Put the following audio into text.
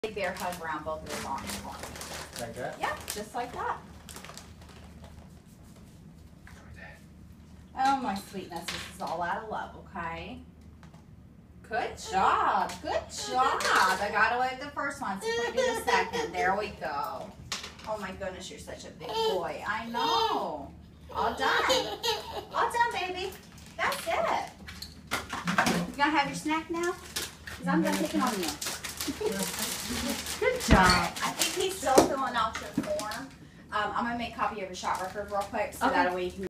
bear hug around both of his arms for me. Like that? Yep, just like that. Oh my sweetness, this is all out of love, okay? Good job, good job. I got away with the first one, so we do the second. There we go. Oh my goodness, you're such a big boy. I know. All done. All done, baby. That's it. You gonna have your snack now? Because I'm gonna take it on you. Good job. I think he's still filling out your form. I'm gonna make a copy of your shot record real quick so that way you can